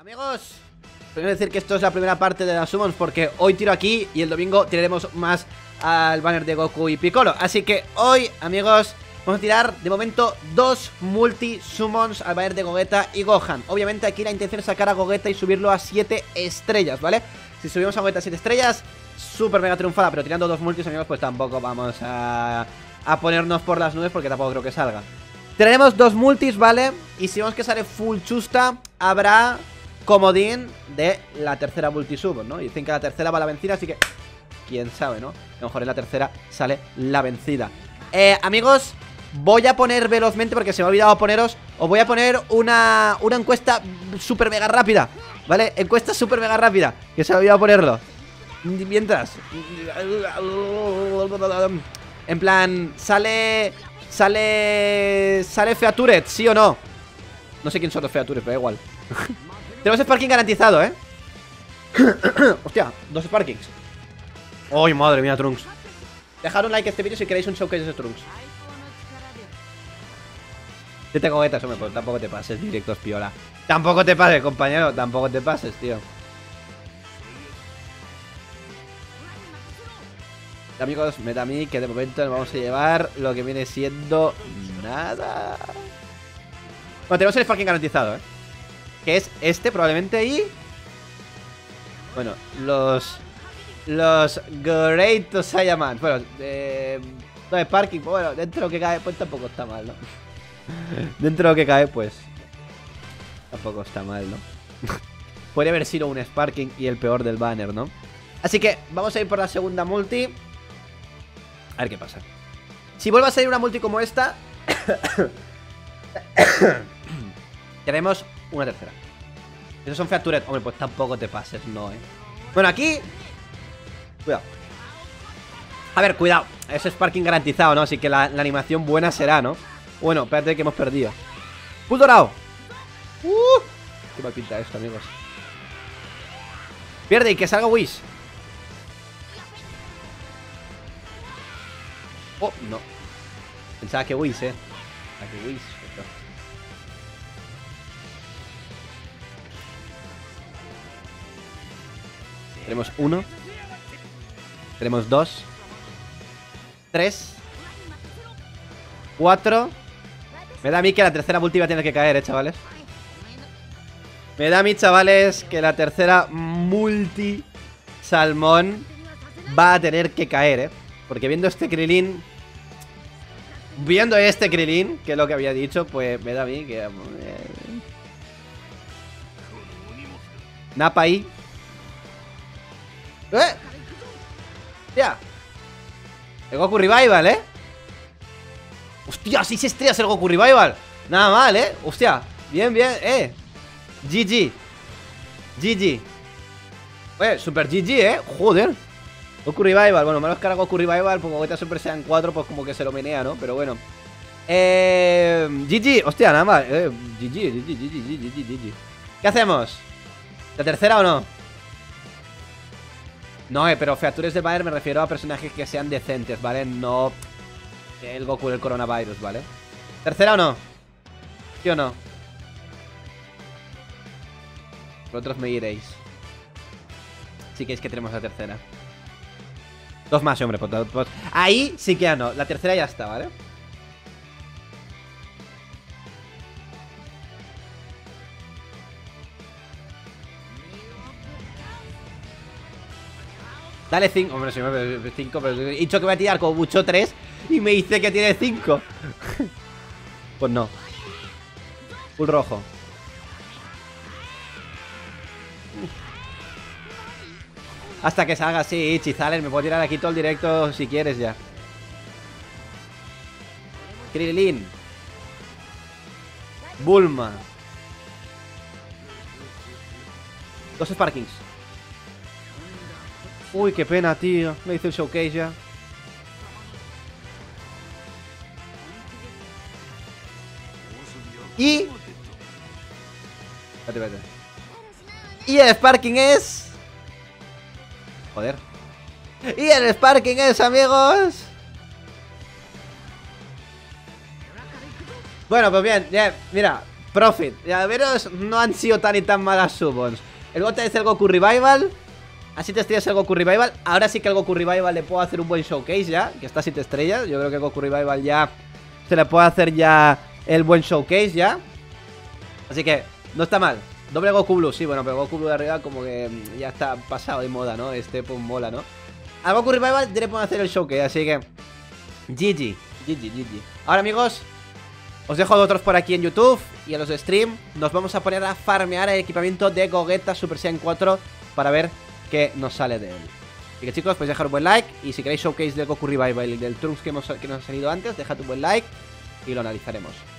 Amigos, tengo que decir que esto es la primera parte de las summons porque hoy tiro aquí y el domingo tiraremos más al banner de Goku y Piccolo. Así que hoy, amigos, vamos a tirar de momento 2 multi-summons al banner de Gogeta y Gohan. Obviamente aquí la intención es sacar a Gogeta y subirlo a 7 estrellas, ¿vale? Si subimos a Gogeta a 7 estrellas, súper mega triunfada, pero tirando 2 multis, amigos, pues tampoco vamos a ponernos por las nubes porque tampoco creo que salga. Tenemos 2 multis, ¿vale? Y si vemos que sale full chusta, habrá comodín de la tercera multisub, ¿no? Y dicen que la tercera va a la vencida, así que quién sabe, ¿no? A lo mejor en la tercera sale la vencida. Amigos, voy a poner velozmente, porque se me ha olvidado poneros, os voy a poner una encuesta súper mega rápida, ¿vale? Encuesta súper mega rápida, que se me ha olvidado ponerlo. Mientras, en plan, ¿sale Featuret, sí o no? No sé quién son los Featuret, pero da igual. Tenemos Sparking garantizado, ¿eh? Hostia, 2 Sparkings. ¡Ay, madre mía, Trunks! Dejad un like a este vídeo si queréis un showcase de Trunks. Yo tengo Gogetas, hombre, pues tampoco te pases, directos piola. Tampoco te pases, compañero, tampoco te pases, tío. Amigos, Metami, que de momento nos vamos a llevar lo que viene siendo nada. Bueno, tenemos el Sparking garantizado, ¿eh? Que es este probablemente y... Bueno, los Great Saiyaman. Bueno, no de Sparking, bueno, dentro de lo que cae, pues tampoco está mal, ¿no? Dentro de lo que cae, pues tampoco está mal, ¿no? Podría haber sido un Sparking y el peor del banner, ¿no? Así que vamos a ir por la segunda multi. A ver qué pasa. Si vuelve a salir una multi como esta tenemos una tercera. Esos son Featuret. Hombre, pues tampoco te pases, no, Bueno, aquí cuidado. A ver, cuidado. Es Sparking garantizado, ¿no? Así que la animación buena será, ¿no? Bueno, espérate que hemos perdido. ¡Full dorado! Qué mal pinta esto, amigos. Pierde y que salga Whis. Oh, no. Pensaba que Whis, Pensaba que Whis. Tenemos 1. Tenemos 2. 3. 4. Me da a mí que la tercera multi va a tener que caer, chavales. Me da a mí, chavales, que la tercera multi salmón va a tener que caer, Porque viendo este Krilin, que es lo que había dicho, pues me da a mí que... Napa ahí. Hostia. El Goku Revival, Hostia, 6 estrellas el Goku Revival. Nada mal, Hostia, bien, bien, GG. GG. Super GG, Joder. Goku Revival, bueno, menos que ahora Goku Revival, pues Gogeta Super Saiyan 4, pues como que se lo menea, ¿no? Pero bueno. GG, hostia, nada más. GG. ¿Qué hacemos? ¿La tercera o no? No, pero Features de Bayer me refiero a personajes que sean decentes, ¿vale? No el Goku del coronavirus, ¿vale? ¿Tercera o no? ¿Sí o no? Vosotros me diréis. Sí que es que tenemos la tercera. 2 más, hombre, pues. Ahí sí que ya no. La tercera ya está, ¿vale? Dale 5, hombre, si me 5, pero he dicho que voy a tirar como mucho 3 y me dice que tiene 5. Pues no. Full rojo. Hasta que salga así, Chizales, me puedo tirar aquí todo el directo si quieres ya. Krilin. Bulma. 2 Sparkings. Uy, qué pena, tío. Me hice el showcase ya. Y... Espérate. Y el Sparking es... Joder. Y el Sparking es, amigos... Bueno, pues bien, mira. Profit. Llamaveros no han sido tan y tan malas summons. El Gota es el Goku Revival. Así te estrellas el Goku Revival. Ahora sí que el Goku Revival le puedo hacer un buen showcase ya, que está 7 estrellas. Yo creo que el Goku Revival ya se le puede hacer ya el buen showcase ya. Así que no está mal. Doble Goku Blue, sí, bueno, pero Goku Blue de arriba como que ya está pasado de moda, ¿no? Pues mola, ¿no? Al Goku Revival ya le puedo hacer el showcase, así que GG. Ahora, amigos, os dejo de otros por aquí en YouTube y en los stream. Nos vamos a poner a farmear el equipamiento de Gogeta Super Saiyan 4 para ver qué nos sale de él. Así que, chicos, podéis dejar un buen like. Y si queréis showcase del Goku Revival y del Trunks que nos ha salido antes, dejad un buen like y lo analizaremos.